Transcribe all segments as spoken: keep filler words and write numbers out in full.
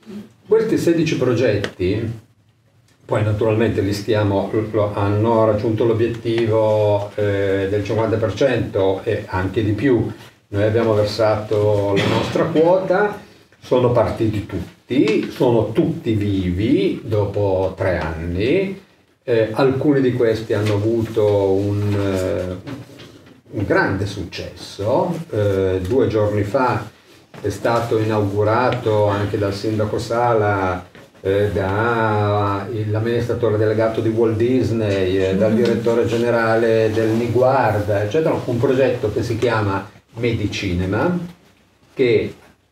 Questi sedici progetti, poi naturalmente li stiamo, hanno raggiunto l'obiettivo eh, del cinquanta per cento e anche di più. Noi abbiamo versato la nostra quota, sono partiti tutti, sono tutti vivi dopo tre anni. Eh, alcuni di questi hanno avuto un, eh, un grande successo. Eh, due giorni fa è stato inaugurato anche dal sindaco Sala, eh, dall'amministratore delegato di Walt Disney, eh, dal direttore generale del Niguard, eccetera, un progetto che si chiama Medicinema, che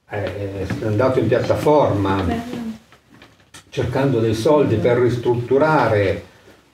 è andato in piattaforma cercando dei soldi per ristrutturare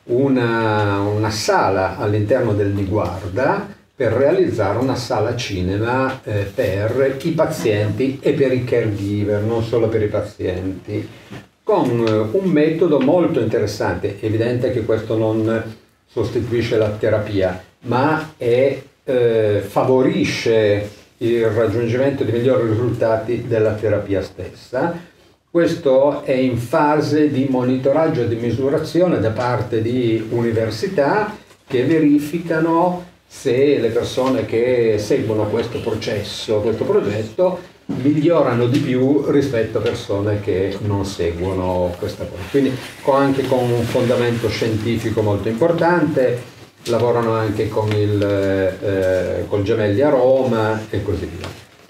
una, una sala all'interno del Niguarda per realizzare una sala cinema eh, per i pazienti e per i caregiver, non solo per i pazienti, con eh, un metodo molto interessante. È evidente che questo non sostituisce la terapia, ma è, eh, favorisce il raggiungimento di migliori risultati della terapia stessa. Questo è in fase di monitoraggio e di misurazione da parte di università che verificano se le persone che seguono questo processo, questo progetto, migliorano di più rispetto a persone che non seguono questa cosa. Quindi anche con un fondamento scientifico molto importante, lavorano anche con il eh, col Gemelli a Roma e così via.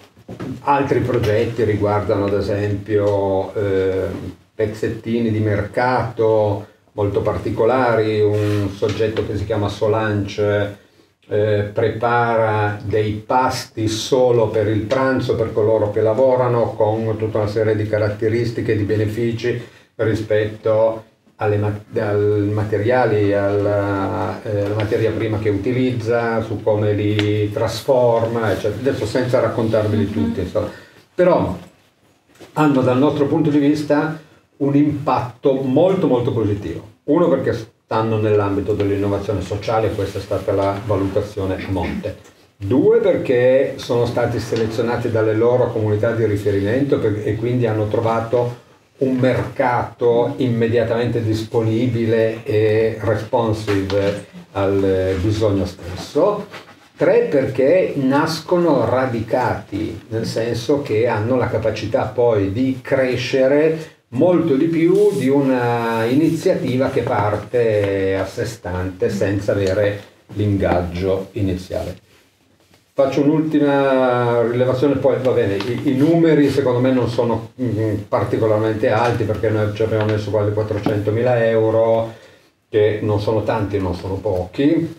Altri progetti riguardano ad esempio eh, pezzettini di mercato molto particolari. Un soggetto che si chiama Solange eh, prepara dei pasti solo per il pranzo per coloro che lavorano, con tutta una serie di caratteristiche e di benefici rispetto alle al materiali, alla, eh, alla materia prima che utilizza, su come li trasforma, eccetera. Adesso senza raccontarveli tutti, insomma. Però hanno dal nostro punto di vista un impatto molto molto positivo. Uno, perché stanno nell'ambito dell'innovazione sociale, questa è stata la valutazione a monte. Due, perché sono stati selezionati dalle loro comunità di riferimento e quindi hanno trovato un mercato immediatamente disponibile e responsive al bisogno stesso. Tre, perché nascono radicati, nel senso che hanno la capacità poi di crescere molto di più di una iniziativa che parte a sé stante senza avere l'ingaggio iniziale. Faccio un'ultima rilevazione, poi va bene, i, i numeri secondo me non sono mm, particolarmente alti, perché noi ci abbiamo messo quasi quattrocentomila euro, che non sono tanti, non sono pochi.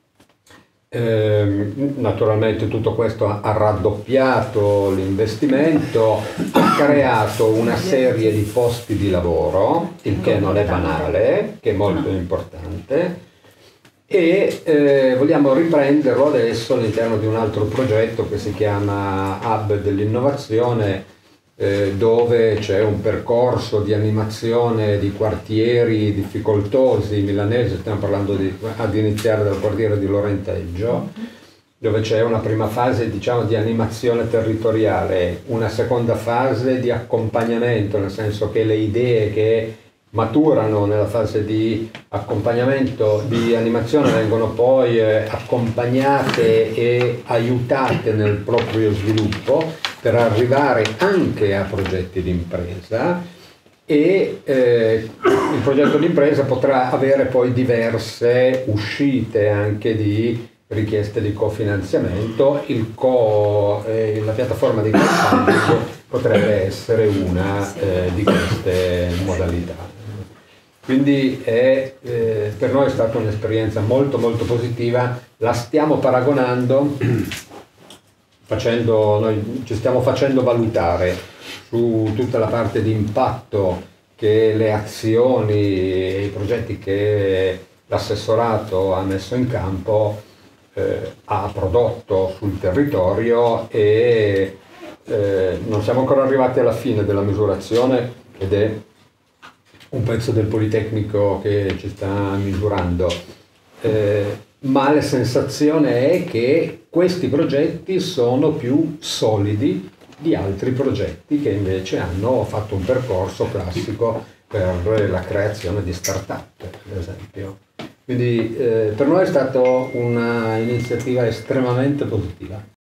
Eh, naturalmente tutto questo ha, ha raddoppiato l'investimento, ha creato una serie di posti di lavoro, il che non è banale, che è molto importante. E eh, vogliamo riprenderlo adesso all'interno di un altro progetto che si chiama Hub dell'innovazione, eh, dove c'è un percorso di animazione di quartieri difficoltosi milanesi. Stiamo parlando di, ad iniziare dal quartiere di Lorenteggio, dove c'è una prima fase, diciamo, di animazione territoriale, una seconda fase di accompagnamento, nel senso che le idee che maturano nella fase di accompagnamento, di animazione, vengono poi eh, accompagnate e aiutate nel proprio sviluppo per arrivare anche a progetti di impresa, e eh, il progetto di impresa potrà avere poi diverse uscite anche di richieste di cofinanziamento. Il co, eh, la piattaforma di crowdfunding potrebbe essere una eh, di queste modalità. Quindi è, eh, per noi è stata un'esperienza molto molto positiva. La stiamo paragonando, facendo, noi ci stiamo facendo valutare su tutta la parte di impatto che le azioni e i progetti che l'assessorato ha messo in campo eh, ha prodotto sul territorio, e eh, non siamo ancora arrivati alla fine della misurazione, ed è un pezzo del Politecnico che ci sta misurando, eh, ma la sensazione è che questi progetti sono più solidi di altri progetti che invece hanno fatto un percorso classico per la creazione di start-up, ad esempio. Quindi eh, per noi è stata un'iniziativa estremamente positiva.